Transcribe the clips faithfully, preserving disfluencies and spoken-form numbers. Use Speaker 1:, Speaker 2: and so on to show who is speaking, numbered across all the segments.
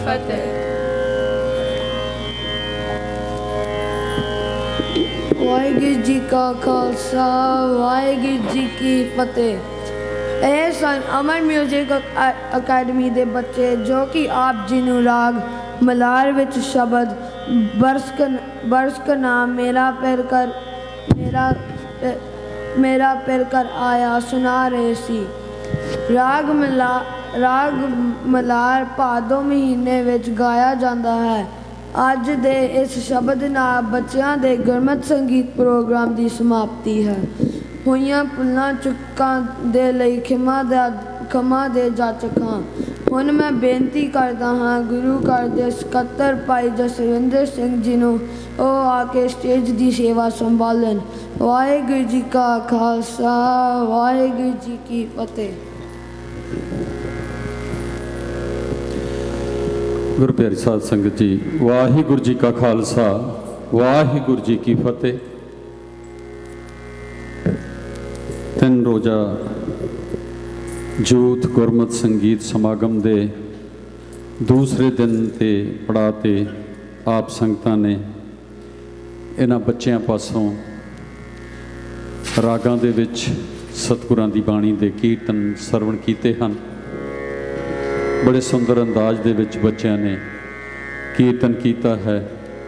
Speaker 1: फतेह।
Speaker 2: वाहिगुरू जी का खालसा वाहिगुरू जी की फतेह। ਇਹ ਸਨ ਅਮਰ ਮਿਊਜ਼ਿਕ ਅਕੈਡਮੀ ਦੇ ਬੱਚੇ ਜੋ ਕਿ ਆਪ ਜੀ ਨੂੰ ਰਾਗ ਮਲਾਰ ਵਿੱਚ ਸ਼ਬਦ ਬਰਸਕ ਬਰਸਕ ਨਾਮ ਮੇਰਾ ਪਿਰ ਕਰ ਮੇਰਾ ਮੇਰਾ ਪਿਰ ਕਰ ਆਇਆ ਸੁਣਾ ਰਹੇ ਸੀ। ਰਾਗ ਮਲਾ ਰਾਗ ਮਲਾਰ ਭਾਦੋਂ ਮਹੀਨੇ ਵਿੱਚ ਗਾਇਆ ਜਾਂਦਾ ਹੈ। ਅੱਜ ਦੇ ਇਸ ਸ਼ਬਦ ਨਾਲ ਬੱਚਿਆਂ ਦੇ ਗੁਰਮਤਿ ਸੰਗੀਤ ਪ੍ਰੋਗਰਾਮ ਦੀ ਸਮਾਪਤੀ ਹੈ। ਹੋਈਆਂ ਭੁੱਲਾਂ ਚੁੱਕਾਂ ਦੇ ਲਈ ਖਿਮਾ ਦਾ ਖਿਮਾ ਦੇ ਜਾਚਕ ਹਾਂ। ਹੁਣ ਮੈਂ ਬੇਨਤੀ ਕਰਦਾ ਹਾਂ ਗੁਰੂ ਘਰ ਦੇ ਸਕੱਤਰ ਭਾਈ ਜਸਵਿੰਦਰ ਸਿੰਘ ਜੀ ਨੂੰ ਉਹ ਆ ਕੇ ਸਟੇਜ ਦੀ ਸੇਵਾ ਸੰਭਾਲਣ। ਵਾਹਿਗੁਰੂ ਜੀ ਕਾ ਖਾਲਸਾ ਵਾਹਿਗੁਰੂ ਜੀ ਕੀ ਫਤਿਹ।
Speaker 3: ਗੁਰੂ ਪਿਆਰੀ ਸਾਧ ਸੰਗਤ ਜੀ, ਵਾਹਿਗੁਰੂ ਜੀ ਕਾ ਖਾਲਸਾ ਵਾਹਿਗੁਰੂ ਜੀ ਕੀ ਫਤਿਹ। ਤਿੰਨ ਰੋਜ਼ਾ ਜੋਤ ਗੁਰਮਤਿ ਸੰਗੀਤ ਸਮਾਗਮ ਦੇ ਦੂਸਰੇ ਦਿਨ ਤੇ ਪੜਾਅ 'ਤੇ ਆਪ ਸੰਗਤਾਂ ਨੇ ਇਹਨਾਂ ਬੱਚਿਆਂ ਪਾਸੋਂ ਰਾਗਾਂ ਦੇ ਵਿੱਚ ਸਤਿਗੁਰਾਂ ਦੀ ਬਾਣੀ ਦੇ ਕੀਰਤਨ ਸਰਵਣ ਕੀਤੇ ਹਨ। ਬੜੇ ਸੁੰਦਰ ਅੰਦਾਜ਼ ਦੇ ਵਿੱਚ ਬੱਚਿਆਂ ਨੇ ਕੀਰਤਨ ਕੀਤਾ ਹੈ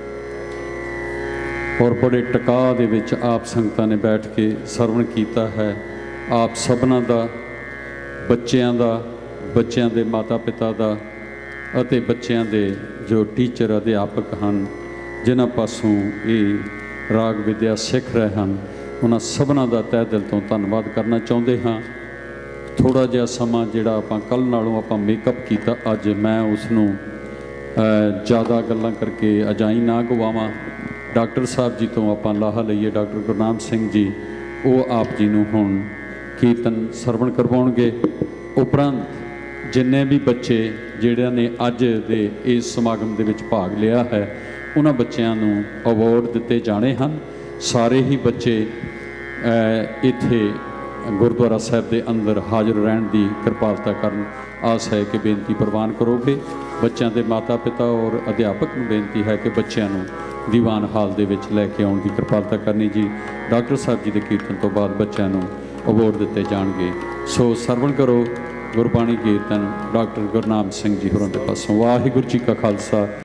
Speaker 3: ਔਰ ਬੜੇ ਟਿਕਾਅ ਦੇ ਵਿੱਚ ਆਪ ਸੰਗਤਾਂ ਨੇ ਬੈਠ ਕੇ ਸਰਵਣ ਕੀਤਾ ਹੈ। ਆਪ ਸਭਨਾਂ ਦਾ, ਬੱਚਿਆਂ ਦਾ, ਬੱਚਿਆਂ ਦੇ ਮਾਤਾ ਪਿਤਾ ਦਾ ਅਤੇ ਬੱਚਿਆਂ ਦੇ ਜੋ ਟੀਚਰ ਅਧਿਆਪਕ ਹਨ ਜਿਨ੍ਹਾਂ ਪਾਸੋਂ ਇਹ ਰਾਗ ਵਿਦਿਆ ਸਿੱਖ ਰਹੇ ਹਨ, ਉਹਨਾਂ ਸਭਨਾਂ ਦਾ ਤਹਿ ਦਿਲ ਤੋਂ ਧੰਨਵਾਦ ਕਰਨਾ ਚਾਹੁੰਦੇ ਹਾਂ। ਥੋੜ੍ਹਾ ਜਿਹਾ ਸਮਾਂ ਜਿਹੜਾ ਆਪਾਂ ਕੱਲ੍ਹ ਨਾਲੋਂ ਆਪਾਂ ਮੇਕਅਪ ਕੀਤਾ, ਅੱਜ ਮੈਂ ਉਸ ਨੂੰ ਜ਼ਿਆਦਾ ਗੱਲਾਂ ਕਰਕੇ ਅਜਾਈ ਨਾ ਗਵਾਵਾਂ। ਡਾਕਟਰ ਸਾਹਿਬ ਜੀ ਤੋਂ ਆਪਾਂ ਲਾਹਾ ਲਈਏ। ਡਾਕਟਰ ਗੁਰਨਾਮ ਸਿੰਘ ਜੀ ਉਹ ਆਪ ਜੀ ਨੂੰ ਹੁਣ ਕੀਰਤਨ ਸਰਵਣ ਕਰਵਾਉਣਗੇ। ਉਪਰੰਤ ਜਿੰਨੇ ਵੀ ਬੱਚੇ ਜਿਹੜਿਆਂ ਨੇ ਅੱਜ ਦੇ ਇਸ ਸਮਾਗਮ ਦੇ ਵਿੱਚ ਭਾਗ ਲਿਆ ਹੈ ਉਹਨਾਂ ਬੱਚਿਆਂ ਨੂੰ ਅਵਾਰਡ ਦਿੱਤੇ ਜਾਣੇ ਹਨ। ਸਾਰੇ ਹੀ ਬੱਚੇ ਇੱਥੇ ਗੁਰਦੁਆਰਾ ਸਾਹਿਬ ਦੇ ਅੰਦਰ ਹਾਜ਼ਰ ਰਹਿਣ ਦੀ ਕਿਰਪਾਲਤਾ ਕਰਨ। ਆਸ ਹੈ ਕਿ ਬੇਨਤੀ ਪ੍ਰਵਾਨ ਕਰੋਗੇ। ਬੱਚਿਆਂ ਦੇ ਮਾਤਾ ਪਿਤਾ ਔਰ ਅਧਿਆਪਕ ਨੂੰ ਬੇਨਤੀ ਹੈ ਕਿ ਬੱਚਿਆਂ ਨੂੰ ਦੀਵਾਨ ਹਾਲ ਦੇ ਵਿੱਚ ਲੈ ਕੇ ਆਉਣ ਦੀ ਕਿਰਪਾਲਤਾ ਕਰਨੀ ਜੀ। ਡਾਕਟਰ ਸਾਹਿਬ ਜੀ ਦੇ ਕੀਰਤਨ ਤੋਂ ਬਾਅਦ ਬੱਚਿਆਂ ਨੂੰ ਅਵਾਰਡ ਦਿੱਤੇ ਜਾਣਗੇ। ਸੋ ਸਰਵਣ ਕਰੋ ਗੁਰਬਾਣੀ ਕੀਰਤਨ ਡਾਕਟਰ ਗੁਰਨਾਮ ਸਿੰਘ ਜੀ ਹੋਰਾਂ ਦੇ ਪਾਸੋਂ। ਵਾਹਿਗੁਰੂ ਜੀ ਕਾ ਖਾਲਸਾ